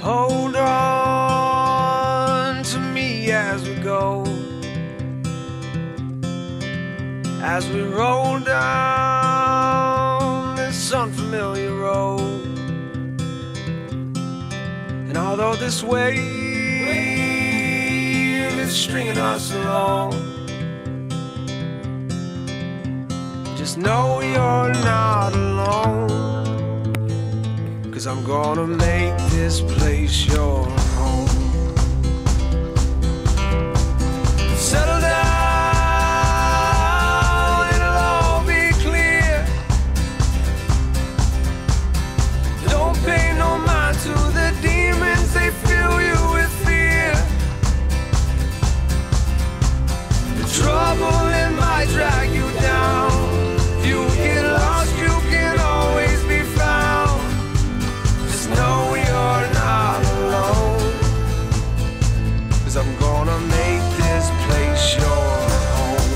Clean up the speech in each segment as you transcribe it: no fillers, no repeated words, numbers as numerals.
hold on to me as we go, as we roll down this unfamiliar road. And although this wave is stringing us along, just know you're not alone, 'cause I'm gonna make this place your home. Settle down, it'll all be clear. Don't pay no mind to the demons, they fill you with fear. The trouble, it might drag you down. If you get lost, you can always be found. Just know you're not alone, 'cause I'm gonna make this place your home.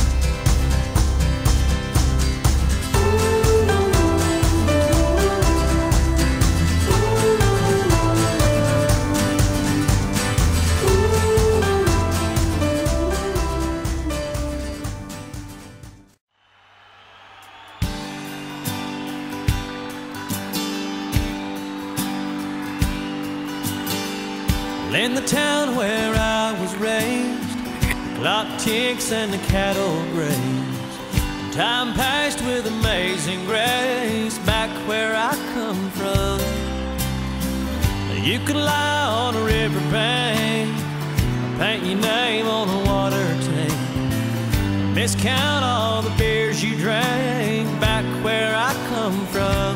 In the town where I was raised, the clock ticks and the cattle graze. Time passed with amazing grace back where I come from. You could lie on a riverbank, paint your name on a water tank, miscount all the beers you drank back where I come from.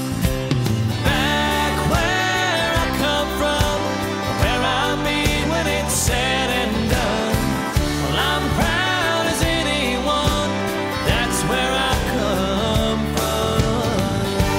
Back where I come from, where I'll be when it's said and done. Well, I'm proud as anyone, that's where I come from.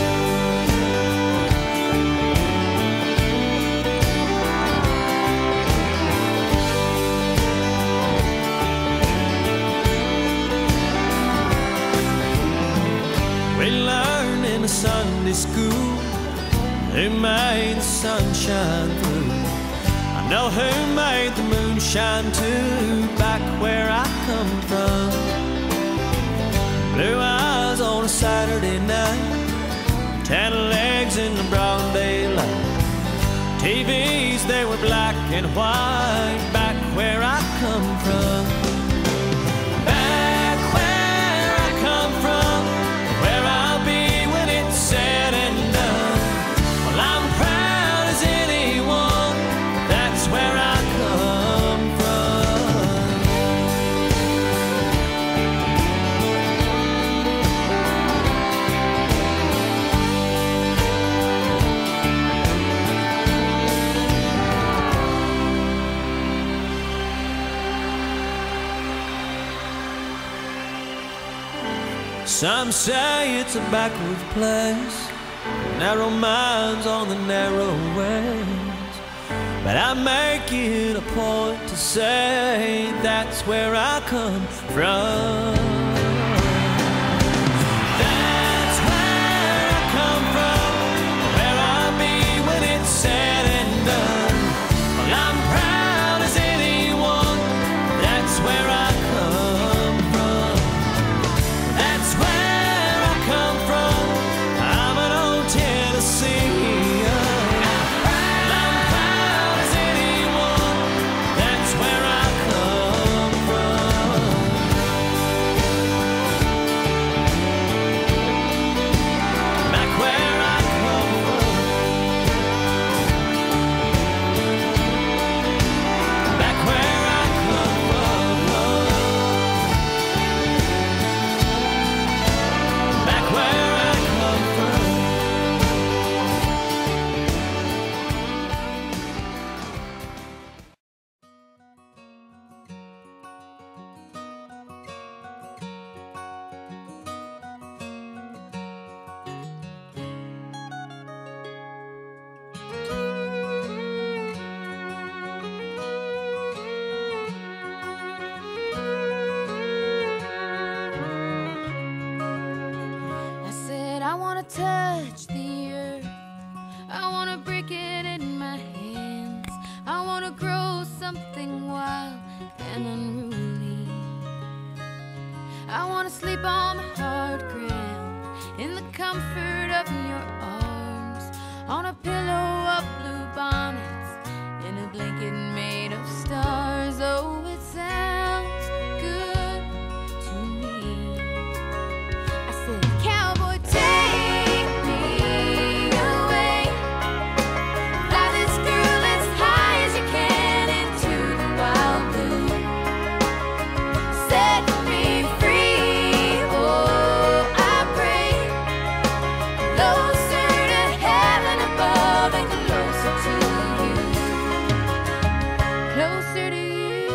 We learned in the Sunday school who made the sunshine through. I know who made the moonshine too, back where I come from. Blue eyes on a Saturday night, tan legs in the broad daylight. TVs, they were black and white, back where I come from. Back where I come from, where I'll be when it's said and done. Well, I'm proud as anyone, that's where I come from. Some say it's a backward place, narrow minds on the narrow ways, but I make it a point to say that's where I come from. That's where I come from, where I'll be when it's said and done. Well, I'm proud as anyone, that's where I come from. That's where I come from, I'm an old Tennessean. I'm proud as anyone, that's where I come from. Back where I come from. Back where I come from. Back where I come from. I said I wanna touch the earth, I wanna break it in my hand. I wanna sleep on the hard ground in the comfort of your arms, on a pillow of blue bonnets, in a blanket made of stars. Oh, it sounds good to me. I said, cowboy, take me away, fly this girl as high as you can into the wild blue, set me free. Oh, I pray, closer to heaven above and closer to you, closer to you.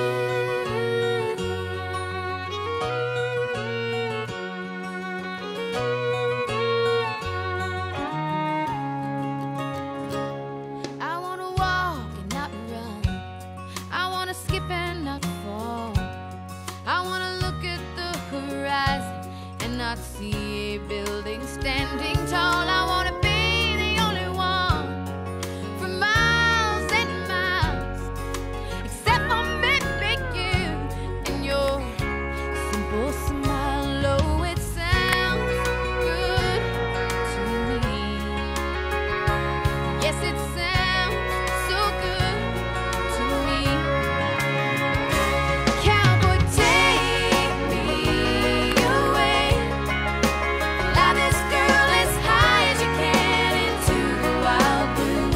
I wanna walk and not run, I wanna skip and not fall, I wanna look at the horizon and not see a building standing tall. I wanna be the only one for miles and miles, except for maybe you and your simple smile. Oh, it sounds good to me. Yes, it sounds so good to me. Cowboy, take me away, fly this girl as high as you can into the wild blue,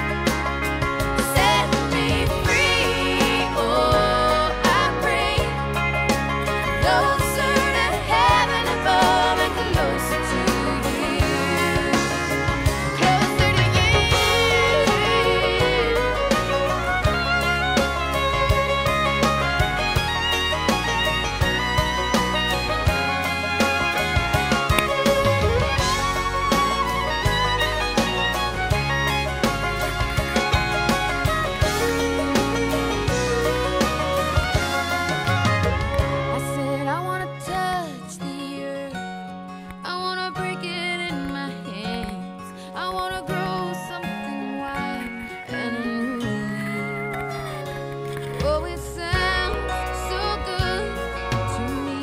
set me free. Oh, I pray, closer to heaven above and closer to you, closer to you. I said, I wanna touch the earth, I wanna break it in my hands, I wanna grow something white and unruly. Oh, it sounds so good to me.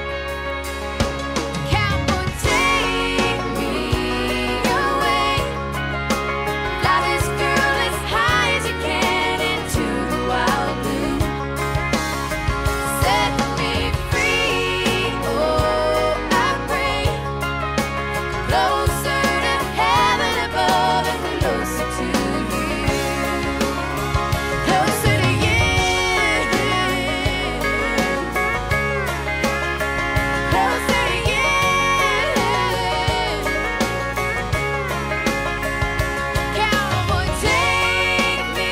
Cowboy, take me away, fly this girl as high as you can into the wild blue, set me free. Oh, I pray, closer to heaven above and closer to you, closer to you, closer to you. Cowboy, take me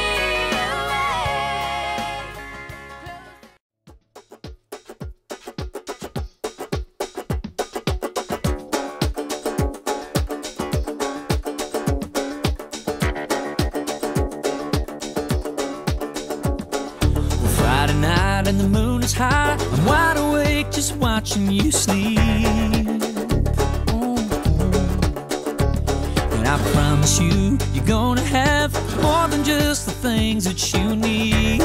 Friday night and the moon is high. I'm wide awake just watching you sleep. And I promise you, you're gonna have more than just the things that you need.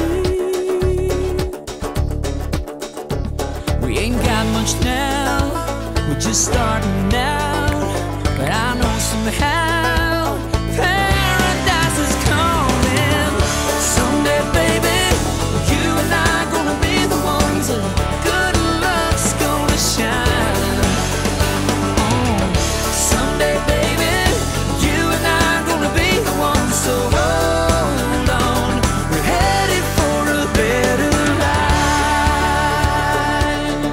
We ain't got much now, we're just starting out. But I know somehow paradise is coming someday, baby. You and I gonna be the ones that good luck's gonna shine on. Someday, baby, you and I gonna be the ones. So hold on, we're headed for a better life.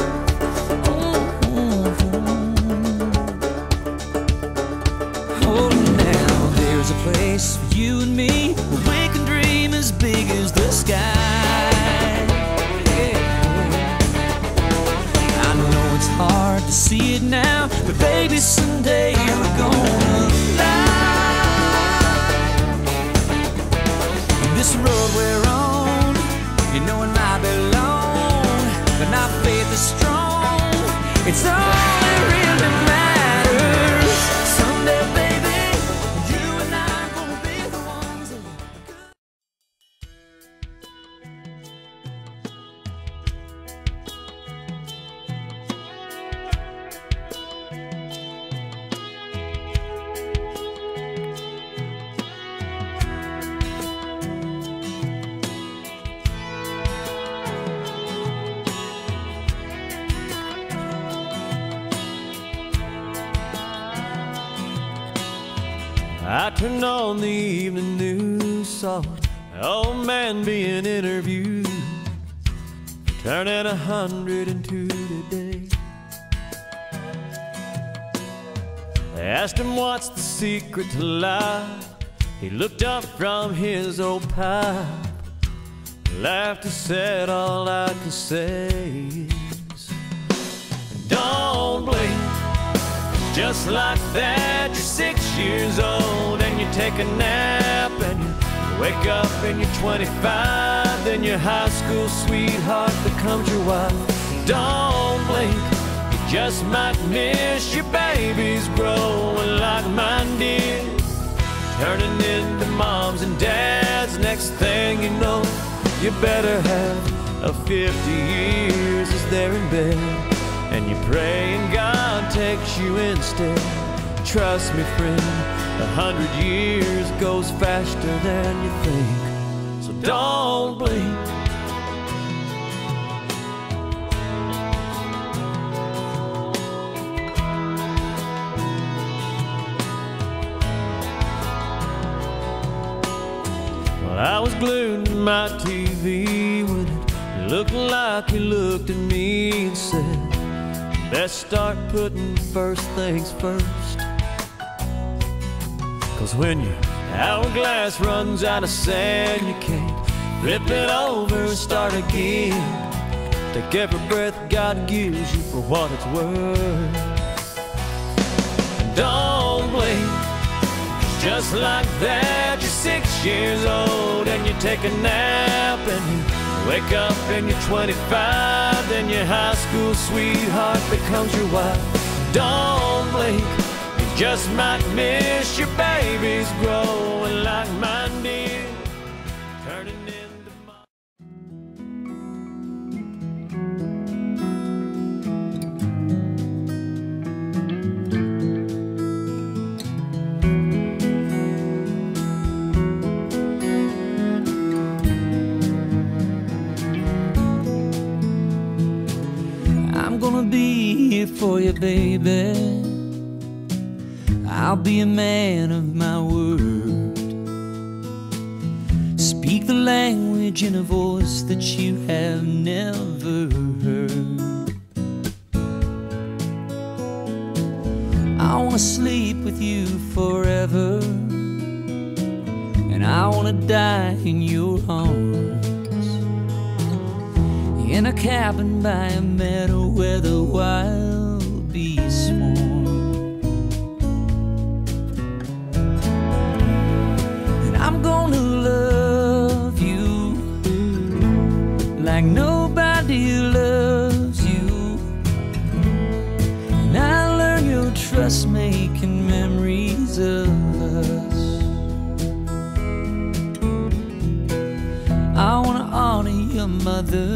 Oh, now there's a place for you and me where we can dream as big as the sky. Yeah. I know it's hard to see it now, but baby, someday we're gonna fly. This road we're on, you know it might be long, but our faith is strong. It's all that really matters. Someday, baby, you and I gonna be the ones that I turned on the evening news, saw an old man being interviewed, turning 102 today. They asked him what's the secret to life. He looked up from his old pipe, laughed and said, all I can say is, don't blink. Just like that, you're 6 years old and you take a nap and you wake up and you're 25. Then your high school sweetheart becomes your wife. Don't blink, you just might miss your babies growing like mine did, turning into moms and dads. Next thing you know, you better have a 50 years as they're in bed, and you pray and God takes you instead. Trust me, friend, 100 years goes faster than you think, so don't blink. Well, I was glued to my TV when it looked like you looked at me and said, best start putting first things first. 'Cause when your hourglass runs out of sand, you can't flip it over and start again. Take every breath God gives you for what it's worth. Don't blink, 'cause just like that, you're 6 years old and you take a nap and you wake up and you're 25. Then your high school sweetheart becomes your wife. Don't blink, you just might miss your babies growing like mine did, turning into mom. I'm gonna be here for you, baby. I'll be a man of my word. Speak the language in a voice that you have never heard. I wanna sleep with you forever, and I wanna die in your arms, in a cabin by a meadow where the wild bees swarm. And I'm gonna love you like nobody loves you, and I learn your trust making memories of us. I wanna honor your mother,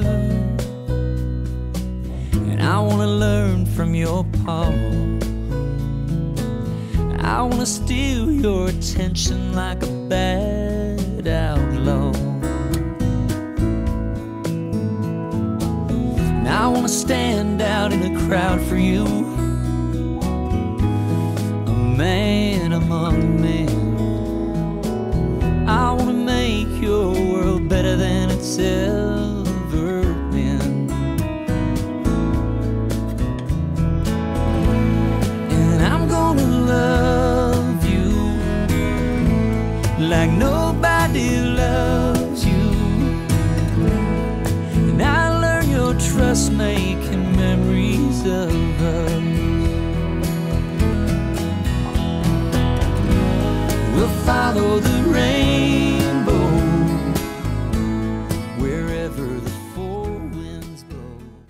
I wanna learn from your paw. I wanna steal your attention like a bad outlaw. And I wanna stand out in a crowd for you, a man among men. I wanna make your world better than it's ever been. Love you like nobody loves you, and I learn your trust making memories of us. We'll follow the rain